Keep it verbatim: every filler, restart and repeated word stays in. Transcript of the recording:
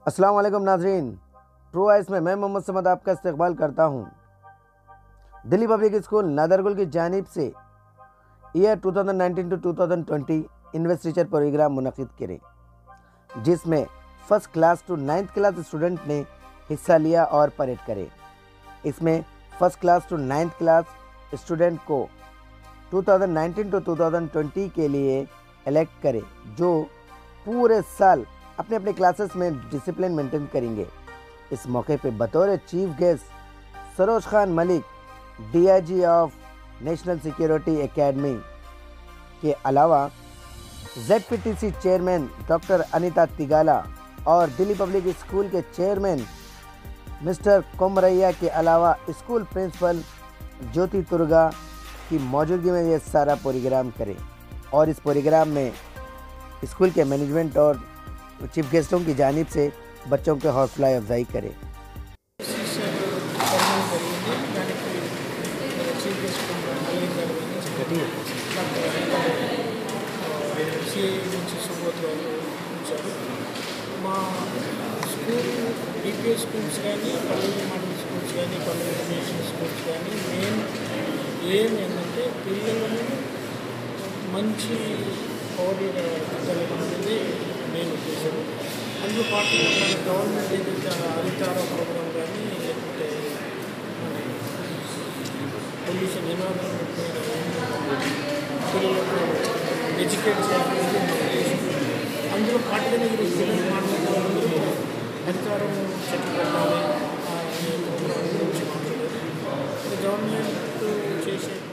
अस्सलाम वालेकुम नाजरीन, ट्रू आइस में मैं मोहम्मद समद आपका इस्तकबाल करता हूँ। दिल्ली पब्लिक स्कूल नादरगुल की जानिब से ईयर दो हज़ार उन्नीस टू दो हज़ार बीस इन्वेस्टिचर प्रोग्राम मुनक़िद करें, जिसमें first class to ninth class student ने हिस्सा लिया और परेड करे। इसमें first class to ninth class student को दो हज़ार उन्नीस टू दो हज़ार बीस के लिए इलेक्ट करें, जो पूरे साल अपने अपने क्लासेस में डिसिप्लिन मेंटेन करेंगे। इस मौके पे बतौर chief guest Saroj Khan Malik, DIG of national security academy के अलावा ZPTC chairman doctor Anita Tigala और दिल्ली पब्लिक स्कूल के चेयरमैन मिस्टर कोमरैया के अलावा स्कूल प्रिंसिपल ज्योति तुर्गा की मौजूदगी में ये सारा प्रोग्राम करें और इस प्रोग्राम में स्कूल के मैनेजमेंट और चीफ गेस्टों की जानिब से बच्चों के हौसला अफजाई करें। మా స్కూల్ డిపిఎస్ స్కూల్స్ కానీ పల్లె మోడల్ స్కూల్స్ కానీ పల్లె ఇంటర్నేషనల్ స్కూల్స్ కానీ మెయిన్ ఏం ఏంటంటే పిల్లలను మంచి పౌరులుగా అనేది మెయిన్ ఉద్దేశం. అందులో పాటు మన గవర్నమెంట్ ఏదైతే హరితార ప్రోగ్రాం కానీ లేకపోతే పొల్యూషన్ ఎన్విరాన్మెంట్ పిల్లలకు ఎడ్యుకేట్ చేయాలనేది మన ఉద్దేశం. అందులో పాటుగానే ఈరోజు పిల్లలు మాట్లాడుతున్నారు హరితారం చెట్లు పెట్టాలి అనే ప్రోగ్రాం గురించి మాట్లాడారు. గవర్నమెంట్ చేసే